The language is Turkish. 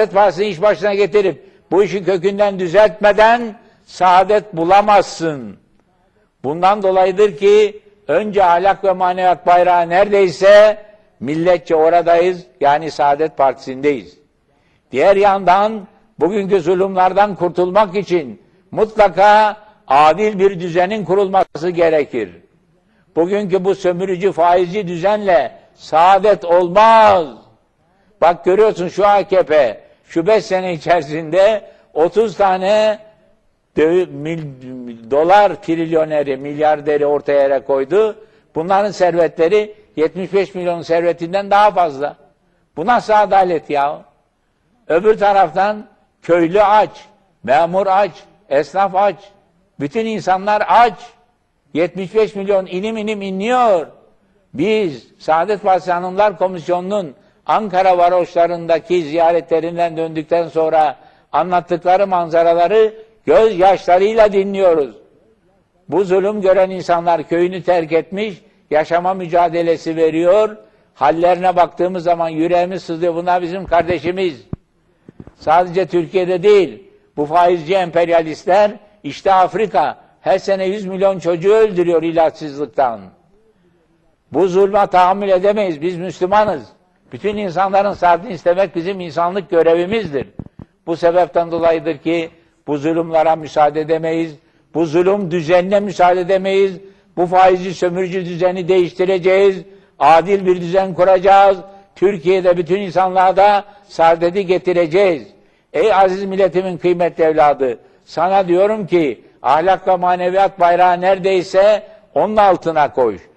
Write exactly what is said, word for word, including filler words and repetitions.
Partisi'ni iş başına getirip bu işi kökünden düzeltmeden saadet bulamazsın. Bundan dolayıdır ki önce ahlak ve maneviyat bayrağı neredeyse milletçe oradayız. Yani Saadet Partisi'ndeyiz. Diğer yandan bugünkü zulümlerden kurtulmak için mutlaka adil bir düzenin kurulması gerekir. Bugünkü bu sömürücü faizci düzenle saadet olmaz. Bak görüyorsun şu A K P şu beş sene içerisinde otuz tane mil, dolar trilyoneri, milyarderi ortaya yere koydu. Bunların servetleri yetmiş beş milyon servetinden daha fazla. Bu nasıl adalet ya? Öbür taraftan köylü aç, memur aç, esnaf aç, bütün insanlar aç. yetmiş beş milyon inim inim inliyor. Biz Saadet Partisi Hanımlar Komisyonu'nun Ankara varoşlarındaki ziyaretlerinden döndükten sonra anlattıkları manzaraları gözyaşlarıyla dinliyoruz. Bu zulüm gören insanlar köyünü terk etmiş, yaşama mücadelesi veriyor. Hallerine baktığımız zaman yüreğimiz sızlıyor. Bunlar bizim kardeşimiz. Sadece Türkiye'de değil, bu faizci emperyalistler işte Afrika her sene yüz milyon çocuğu öldürüyor ilaçsızlıktan. Bu zulme tahammül edemeyiz. Biz Müslümanız. Bütün insanların saadetini istemek bizim insanlık görevimizdir. Bu sebepten dolayıdır ki bu zulümlere müsaade edemeyiz. Bu zulüm düzenine müsaade edemeyiz. Bu faizci sömürücü düzeni değiştireceğiz. Adil bir düzen kuracağız. Türkiye'de bütün insanlığa da saadeti getireceğiz. Ey aziz milletimin kıymetli evladı, sana diyorum ki ahlak ve maneviyat bayrağı neredeyse onun altına koy.